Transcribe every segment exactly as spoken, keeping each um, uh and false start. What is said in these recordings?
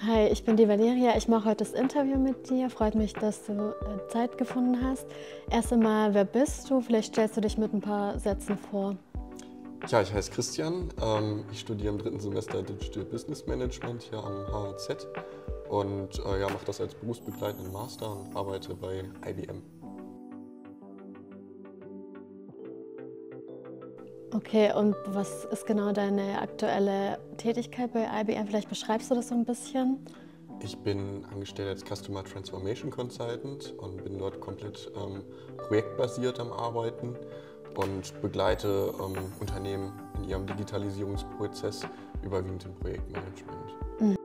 Hi, ich bin die Valeria. Ich mache heute das Interview mit dir. Freut mich, dass du äh, Zeit gefunden hast. Erst einmal, wer bist du? Vielleicht stellst du dich mit ein paar Sätzen vor. Ja, ich heiße Christian. Ähm, ich studiere im dritten Semester Digital Business Management hier am H H Z und äh, ja, mache das als berufsbegleitenden Master und arbeite bei I B M. Okay, und was ist genau deine aktuelle Tätigkeit bei I B M? Vielleicht beschreibst du das so ein bisschen. Ich bin angestellt als Customer Transformation Consultant und bin dort komplett ähm, projektbasiert am Arbeiten und begleite ähm, Unternehmen in ihrem Digitalisierungsprozess, überwiegend im Projektmanagement.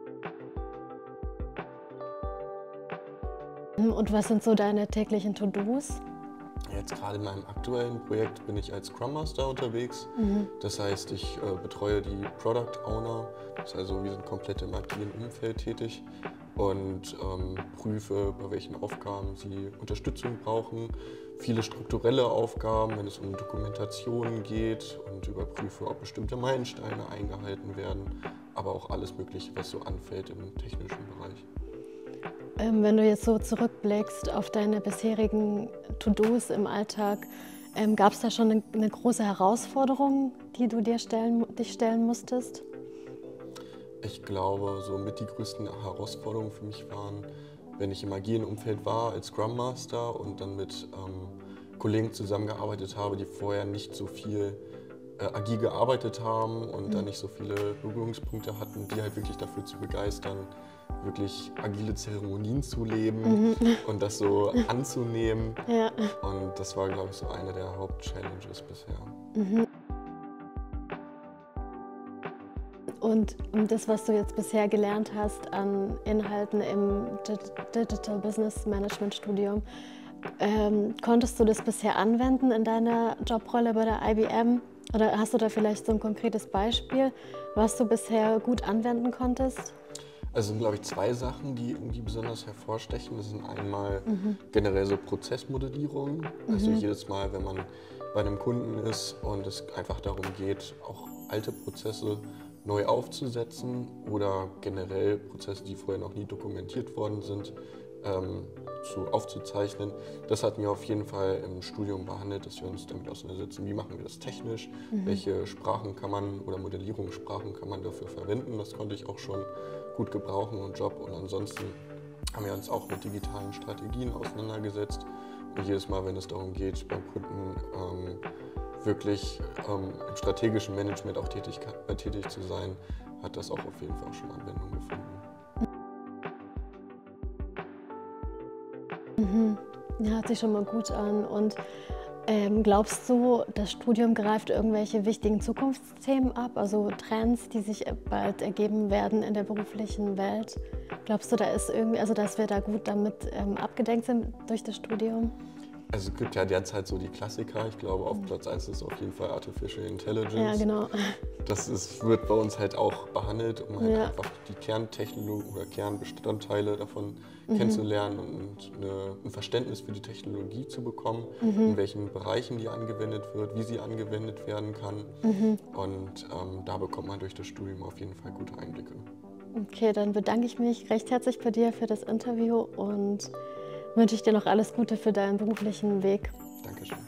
Und was sind so deine täglichen To-Dos? Jetzt gerade in meinem aktuellen Projekt bin ich als Scrum Master unterwegs. Das heißt, ich äh, betreue die Product Owner. Das heißt also, wir sind komplett im agilen Umfeld tätig und ähm, prüfe, bei welchen Aufgaben sie Unterstützung brauchen. Viele strukturelle Aufgaben, wenn es um Dokumentationen geht, und überprüfe, ob bestimmte Meilensteine eingehalten werden, aber auch alles Mögliche, was so anfällt im technischen Bereich. Ähm, wenn du jetzt so zurückblickst auf deine bisherigen To-Dos im Alltag, ähm, gab es da schon eine, eine große Herausforderung, die du dir stellen, dich stellen musstest? Ich glaube, so mit die größten Herausforderungen für mich waren, wenn ich im agilen Umfeld war als Scrum Master und dann mit ähm, Kollegen zusammengearbeitet habe, die vorher nicht so viel äh, agil gearbeitet haben und dann nicht so viele Berührungspunkte hatten, die halt wirklich dafür zu begeistern, wirklich agile Zeremonien zu leben und das so anzunehmen. Ja. Und das war, glaube ich, so eine der Hauptchallenges bisher. Und um das, was du jetzt bisher gelernt hast an Inhalten im Digital Business Management Studium, ähm, konntest du das bisher anwenden in deiner Jobrolle bei der I B M? Oder hast du da vielleicht so ein konkretes Beispiel, was du bisher gut anwenden konntest? Also sind, glaube ich, zwei Sachen, die irgendwie besonders hervorstechen. Das sind einmal generell so Prozessmodellierung. Also jedes Mal, wenn man bei einem Kunden ist und es einfach darum geht, auch alte Prozesse neu aufzusetzen oder generell Prozesse, die vorher noch nie dokumentiert worden sind, ähm, zu, aufzuzeichnen. Das hatten wir auf jeden Fall im Studium behandelt, dass wir uns damit auseinandersetzen, wie machen wir das technisch, welche Sprachen kann man oder Modellierungssprachen kann man dafür verwenden. Das konnte ich auch schon gut gebrauchen im Job, und ansonsten haben wir uns auch mit digitalen Strategien auseinandergesetzt. Und jedes Mal, wenn es darum geht, beim Kunden ähm, wirklich ähm, im strategischen Management auch tätig, äh, tätig zu sein, hat das auch auf jeden Fall schon Anwendung gefunden. Ja, hört sich schon mal gut an. Und ähm, glaubst du, das Studium greift irgendwelche wichtigen Zukunftsthemen ab, also Trends, die sich bald ergeben werden in der beruflichen Welt? Glaubst du, da ist irgendwie, also dass wir da gut damit ähm, abgedenkt sind durch das Studium? Also es gibt ja derzeit so die Klassiker. Ich glaube, auf Platz eins ist auf jeden Fall Artificial Intelligence. Ja, genau. Das ist, wird bei uns halt auch behandelt, um halt Ja. einfach die Kerntechnologie oder Kernbestandteile davon kennenzulernen und eine, ein Verständnis für die Technologie zu bekommen, in welchen Bereichen die angewendet wird, wie sie angewendet werden kann. Und ähm, da bekommt man durch das Studium auf jeden Fall gute Einblicke. Okay, dann bedanke ich mich recht herzlich bei dir für das Interview und wünsche ich dir noch alles Gute für deinen beruflichen Weg. Dankeschön.